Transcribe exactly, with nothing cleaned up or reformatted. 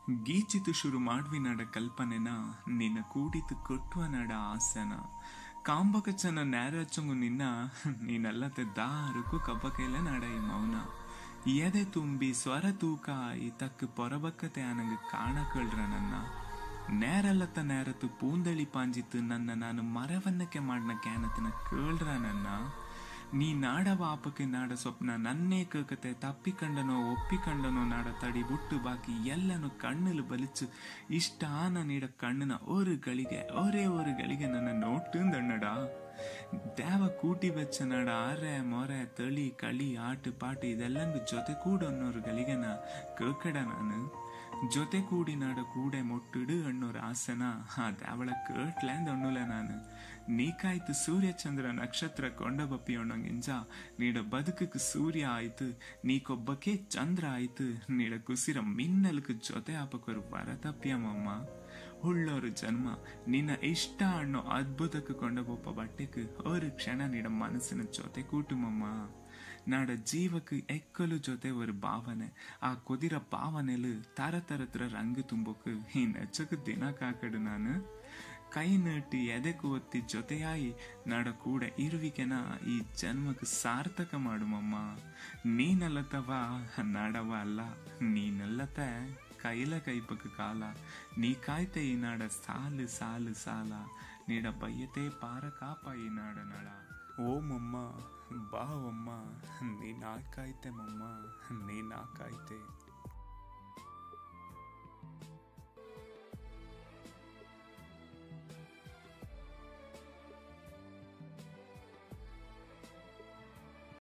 ಗೀಚಿತು ಶುರು ಮಾಡ್ವಿ ನಡ ಕಲ್ಪನೆನ ನಿನ್ನ ಕೂಡಿತು ಕೊಟ್ಟುವ ನಡ ಆಸನ ಕಾಂಬಕಚನ ನೇರಚಂಗು ನಿನ್ನ ನೀನಲ್ಲತೆ ದಾರುಕು ಕಬ್ಬಕೈಲ ನಡ ಈ ಮೌನ ಎದೆ ತುಂಬಿ ಸ್ವರ ತೂಕ ಈ ತಕ್ಕ ಪೊರಬಕ್ಕತೆ ಅನಂಗ ಕಾಣಕಳ್ರ ನನ್ನ ನೇರಲ್ಲತ್ತ ನೇರತ್ತು ಪೂಂದಳಿ ಪಾಂಜಿತ್ತು ನನ್ನ ನಾನು ಮರವನ್ನಕ್ಕೆ ಮಾಡ್ನ ಕ್ಯಾನತನ ಕೇಳ್ರ ನನ್ನ ನೀ ನಾಡ ವಾಪಕ್ಕೆ ನಾಡ ಸ್ವಪ್ನ ನನ್ನೇ ಕೇಕತೆ ತಪ್ಪಿಕಂಡನೋ ಒಪ್ಪಿಕಂಡನೋ ನಾಡ ತಡಿ ಬುಟ್ಟು ಬಾಕಿ ಎಲ್ಲನೂ ಕಣ್ಣಲು ಬಲಿಚು ಇಷ್ಟ ಆನ ನೀಡ ಕಣ್ಣನ ஒரு ಗಳಿಗೆ ஒரே ஒரு ಗಳಿಗೆ ನನ್ನ ನೋಟುಂದಣ್ಣಡ ದೇವ ಕೂಟಿ ಬೆಚ್ಚ ನಡ ಅರೆ ಮೊರೆ ತಳಿ ಕಳಿ ಆಟು ಪಾಟು ಇದೆಲ್ಲಂಗು ಜೊತೆ ಕೂಡ ಅನ್ನೋರು ಗಳಿಗೆನ ಕೇಕಡ ನಾನು ಜೊತೆ ಕೂಡಿ ನಾಡ ಕೂಡೆ ಮೊಟ್ಟಿಡು ಅಣ್ಣೋರ ಆಸನ ಆ ದೇವಳ ಕೇಟ್ಲೆಂದ್ ಅಣ್ಣುಲ ನಾನು ನೀಕಾಯ್ತು ಸೂರ್ಯ ಚಂದ್ರ ನಕ್ಷತ್ರ ಕೊಂಡ ಬಪ್ಪಿ ಅಣ್ಣಂಗಿಂಜ ನೀಡ ಬದುಕಕ್ಕೆ ಸೂರ್ಯ ಆಯ್ತು ನೀಕೊಬ್ಬಕ್ಕೆ ಚಂದ್ರ ಆಯ್ತು ನೀಡ ಕುಸಿರ ಮಿನ್ನಲ್ಕ್ ಜೊತೆ ಆಪಕರು ಬರತಪ್ಪಿಯಮ್ಮ ಉಳ್ಳೋರು ಜನ್ಮ ನಿನ್ನ ಇಷ್ಟ ಅನ್ನೋ ಅದ್ಭುತಕ್ಕೆ ಕೊಂಡಬೊಪ್ಪ ಬಟ್ಟೆಕ್ ஒரு ಕ್ಷಣ ನೀಡ ಮನಸ್ಸಿನ ಜೊತೆ ಕೂಟುಮಮ್ಮ ನಾಡ ಜೀವಕ್ಕೆ ಎಕ್ಕಲು ಜೊತೆ ஒரு ಭಾವನೆ ಆ ಕೊದಿರ ಭಾವನೆಲು ತರ ತರತ್ರ ರಂಗು ತುಂಬೋಕ್ ಈ ನೆಚ್ಚಕ್ಕೆ ದಿನ ಕಾಕಡು ನಾನು ಕೈ ನೀಟಿ ಎದೆಕು ಒತ್ತಿ ಜೊತೆಯಾಯಿ ನಾಡ ಕೂಡ ಇರುವಿಕೆನ ಈ ಜನ್ಮಕ್ಕೆ ಸಾರ್ಥಕ ಮಾಡುಮಮ್ಮ ನೀನಲ್ಲತವ ನಾಡವ ಅಲ್ಲ ನೀನಲ್ಲತ ಕೈಲ ಕೈಪಕ ಕಾಲ ನೀ ಕಾಯ್ತೆ ಈ ನಾಡ ಸಾಲು ಸಾಲು ಸಾಲ ನೀಡ ಬಯ್ಯತೆ ಪಾರ ಕಾಪ ಈ ನಾಡ ನಳ ಓಮಮ್ಮ ಬಾವಮ್ಮ ನೀ ನಾ ಕಾಯ್ತೆ ಮಮ್ಮ ನೀ ನಾ ಕಾಯ್ತೆ